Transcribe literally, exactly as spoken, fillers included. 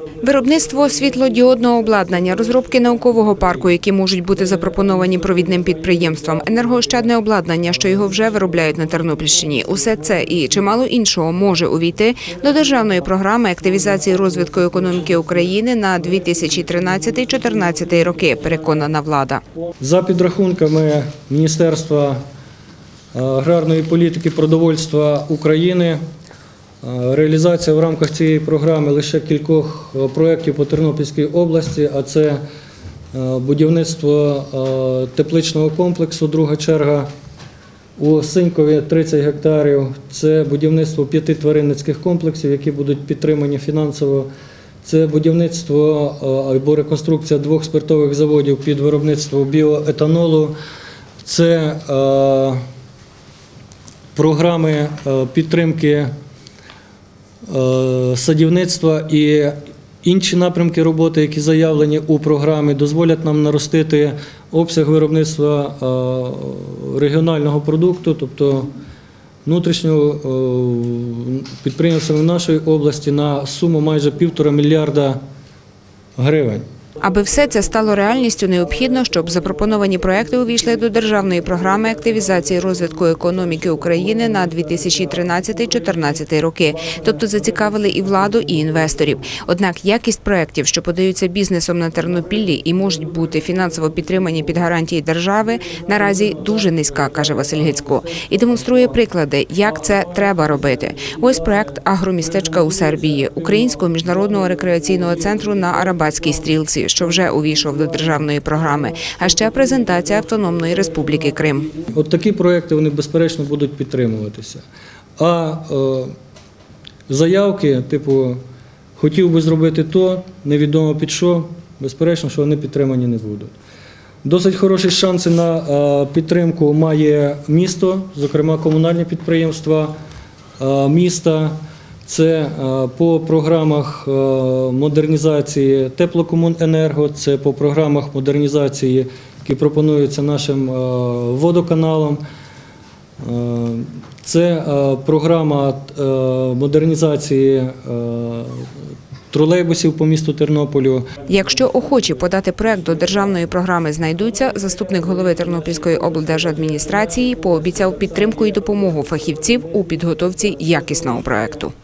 Виробництво світлодіодного обладнання, розробки наукового парку, які можуть бути запропоновані провідним підприємствам, енергоощадне обладнання, що його вже виробляють на Тернопільщині. Усе це і чимало іншого може увійти до державної програми активізації розвитку економіки України на дві тисячі тринадцятий - дві тисячі чотирнадцятий роки, переконана влада. За підрахунками Міністерства аграрної політики і продовольства України, реалізація в рамках цієї програми лише кількох проєктів по Тернопільській області, а це будівництво тепличного комплексу, друга черга у Синькові тридцять гектарів, це будівництво п'яти тваринницьких комплексів, які будуть підтримані фінансово, це будівництво або реконструкція двох спиртових заводів під виробництво біоетанолу, це програми підтримки садівництва і інші напрямки роботи, які заявлені у програмі, дозволять нам наростити обсяг виробництва регіонального продукту, тобто внутрішнього підприємства нашої області на суму майже півтора мільярда гривень. Аби все це стало реальністю, необхідно, щоб запропоновані проекти увійшли до державної програми активізації розвитку економіки України на дві тисячі тринадцятий - дві тисячі чотирнадцятий роки, тобто зацікавили і владу, і інвесторів. Однак якість проектів, що подаються бізнесом на Тернопіллі і можуть бути фінансово підтримані під гарантії держави, наразі дуже низька, каже Василь Гицько, і демонструє приклади, як це треба робити. Ось проект агромістечка у Сербії, українського міжнародного рекреаційного центру на Арабатській стрілці, що вже увійшов до державної програми, а ще презентація Автономної Республіки Крим. От такі проекти, вони безперечно будуть підтримуватися. А е, заявки, типу, хотів би зробити то, невідомо під що, безперечно, що вони підтримані не будуть. Досить хороші шанси на е, підтримку має місто, зокрема комунальні підприємства е, міста. Це по програмах модернізації теплокомуненерго, це по програмах модернізації, які пропонуються нашим водоканалам. Це програма модернізації тролейбусів по місту Тернополю. Якщо охочі подати проект до державної програми знайдуться, заступник голови Тернопільської облдержадміністрації пообіцяв підтримку і допомогу фахівців у підготовці якісного проекту.